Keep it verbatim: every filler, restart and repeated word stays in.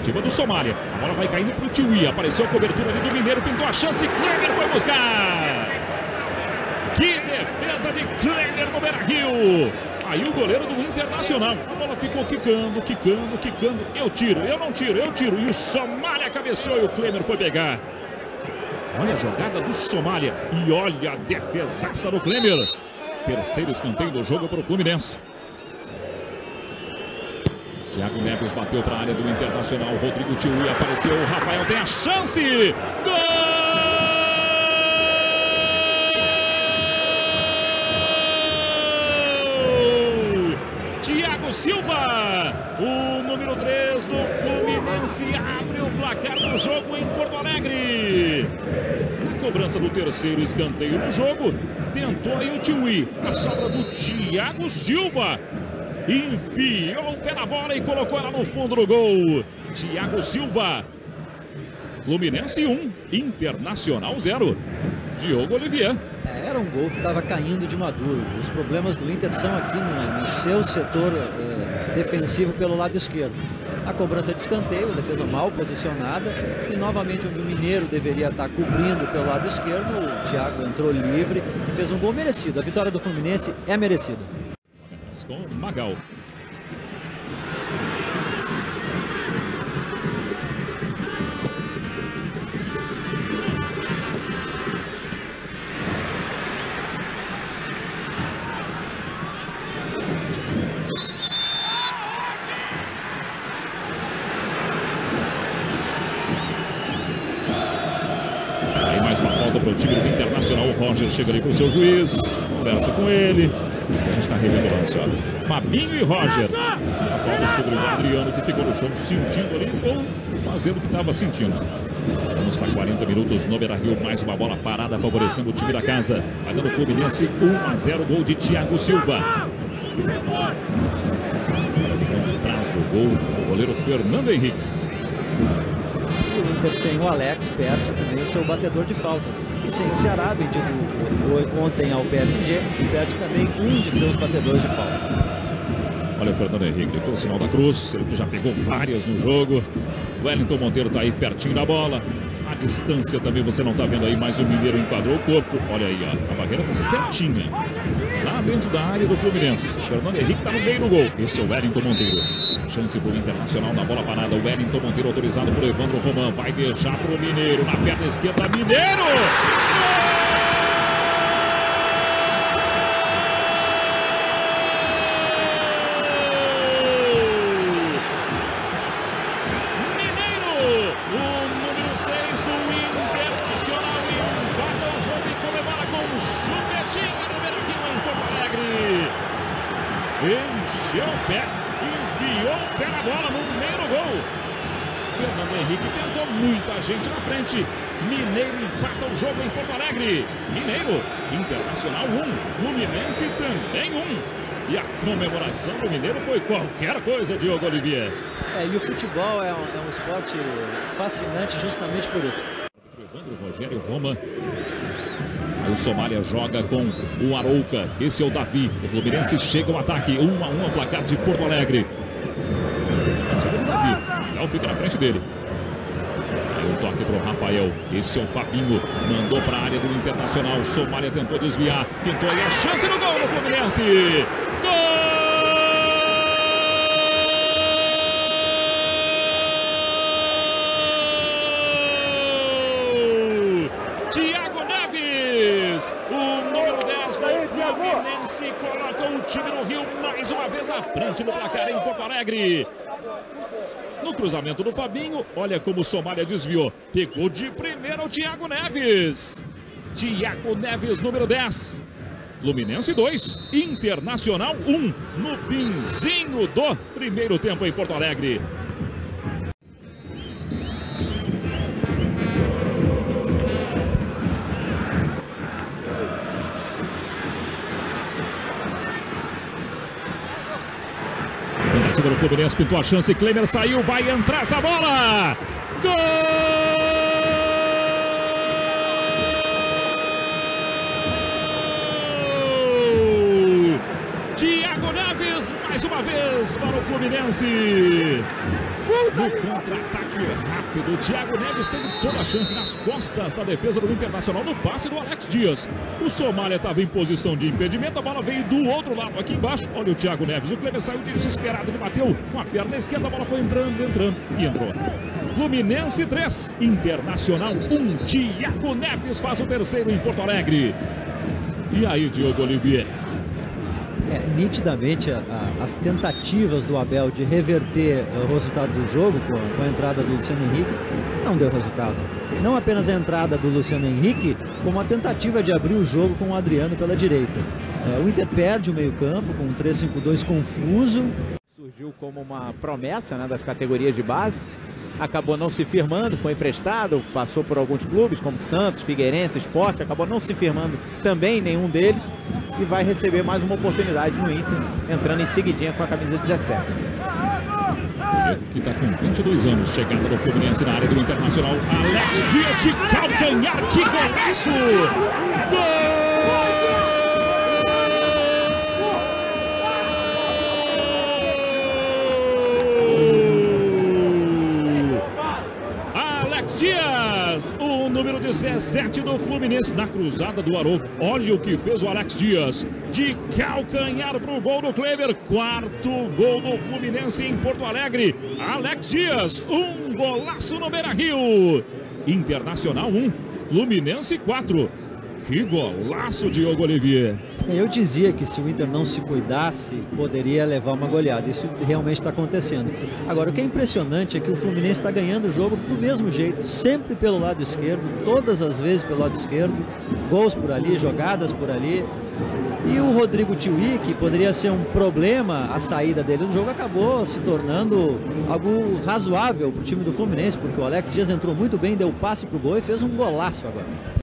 iniciativa do Somália. A bola vai caindo para o Tiwi. Apareceu a cobertura ali do Mineiro. Pintou a chance. Klemer foi buscar. Que defesa de Klemer no Beira-Rio. Aí o goleiro do Internacional. A bola ficou quicando, quicando, quicando. Eu tiro, eu não tiro, eu tiro. E o Somália cabeceou e o Klemer foi pegar. Olha a jogada do Somália. E olha a defesaça do Klemer. Terceiro escanteio do jogo para o Fluminense. Thiago Neves bateu para a área do Internacional. Rodrigo Tiwi apareceu. O Rafael tem a chance. Gol! Thiago Silva, o número três do Fluminense, abre o placar do jogo em Porto Alegre. Na cobrança do terceiro escanteio do jogo, tentou aí o Tiwi. A sobra do Thiago Silva. Enfiou o pé na bola e colocou ela no fundo do gol. Thiago Silva. Fluminense um, Internacional zero. Diogo Olivier. É, era um gol que estava caindo de maduro. Os problemas do Inter são aqui no, no seu setor eh, defensivo pelo lado esquerdo. A cobrança de escanteio, a defesa mal posicionada. E novamente onde o Mineiro deveria estar cobrindo pelo lado esquerdo, o Thiago entrou livre e fez um gol merecido. A vitória do Fluminense é merecida. Com Magal. Aí mais uma falta para o time do Internacional. O Roger chega ali com o seu juiz, conversa com ele. A gente está revendo o lance, ó. Fabinho e Roger. A falta sobre o Adriano, que ficou no chão sentindo ali, ou fazendo o que estava sentindo. Vamos para quarenta minutos no Beira-Rio. Mais uma bola parada favorecendo o time da casa. Vai dando o Fluminense um a zero. Gol de Thiago Silva. Olha a visão de trás, o gol do goleiro Fernando Henrique. O Inter sem o Alex perde também o seu batedor de faltas. E sem o Ceará, vendido ontem ao P S G, perde também um de seus batedores de falta. Olha o Fernando Henrique, ele foi o sinal da cruz, ele que já pegou várias no jogo. O Wellington Monteiro está aí pertinho da bola. A distância também você não está vendo aí, mas o Mineiro enquadrou o corpo. Olha aí, ó, a barreira está certinha. Lá dentro da área do Fluminense. Fernando Henrique está no meio do gol. Esse é o Wellington Monteiro. Chance para o Internacional na bola parada. O Wellington Monteiro autorizado por Evandro Roman. Vai deixar para o Mineiro na perna esquerda. Mineiro! Mineiro! O número seis do Internacional empata o jogo e comemora com o chupetinha no Beira-Rio em Porto Alegre. Encheu o pé. Enviou o pé na bola no meio do gol. Fernando Henrique tentou muita gente na frente. Mineiro empata o jogo em Porto Alegre. Mineiro, Internacional um, Fluminense também um. E a comemoração do Mineiro foi qualquer coisa, Diogo Olivier. É, e o futebol é um, é um esporte fascinante justamente por isso. Evandro Rogério Roma. Aí o Somália joga com o Arouca. Esse é o Davi. O Fluminense chega ao ataque. um a um ao placar de Porto Alegre. Chega o Davi. Então fica na frente dele. Aí o toque para o Rafael. Esse é o Fabinho. Mandou para a área do Internacional. Somália tentou desviar. Tentou aí a chance no gol do Fluminense. Gol! Thiago Neves, o número dez do Fluminense, coloca o time no Rio mais uma vez à frente do placar em Porto Alegre. No cruzamento do Fabinho, olha como o Somália desviou. Pegou de primeira o Thiago Neves. Thiago Neves, número dez. Fluminense dois, Internacional um, no finzinho do primeiro tempo em Porto Alegre. O Fluminense pintou a chance, Klemer saiu, vai entrar essa bola! Gol! Thiago Neves, mais uma vez para o Fluminense! No contra-ataque rápido, o Thiago Neves teve toda a chance nas costas da defesa do Internacional no passe do Alex Dias. O Somália estava em posição de impedimento, a bola veio do outro lado aqui embaixo. Olha o Thiago Neves, o Kleber saiu desesperado, ele bateu com a perna esquerda, a bola foi entrando, entrando e entrou. Fluminense três, Internacional um. Thiago Neves faz o terceiro em Porto Alegre. E aí, Diogo Olivier? É, nitidamente a, a, as tentativas do Abel de reverter o resultado do jogo com a, com a entrada do Luciano Henrique não deu resultado. Não apenas a entrada do Luciano Henrique, como a tentativa de abrir o jogo com o Adriano pela direita. É, o Inter perde o meio-campo com um três cinco dois confuso. Surgiu como uma promessa, né, das categorias de base. Acabou não se firmando, foi emprestado, passou por alguns clubes como Santos, Figueirense, Sport, acabou não se firmando também em nenhum deles e vai receber mais uma oportunidade no Inter, entrando em seguidinha com a camisa dezessete. Que está com vinte e dois anos, chegada do Fluminense na área do Internacional, Alex Dias de calcanhar, que golaço! Gol! Dias, o número dezessete do Fluminense na cruzada do Arouca. Olha o que fez o Alex Dias de calcanhar para o gol do Kleber. Quarto gol do Fluminense em Porto Alegre. Alex Dias, um golaço no Beira-Rio. Internacional um, Fluminense quatro. Que golaço, Diogo Olivier. Eu dizia que se o Inter não se cuidasse, poderia levar uma goleada. Isso realmente está acontecendo. Agora, o que é impressionante é que o Fluminense está ganhando o jogo do mesmo jeito, sempre pelo lado esquerdo, todas as vezes pelo lado esquerdo, gols por ali, jogadas por ali. E o Rodrigo Tiuí, que poderia ser um problema a saída dele no jogo, acabou se tornando algo razoável para o time do Fluminense, porque o Alex Dias entrou muito bem, deu passe para o gol e fez um golaço agora.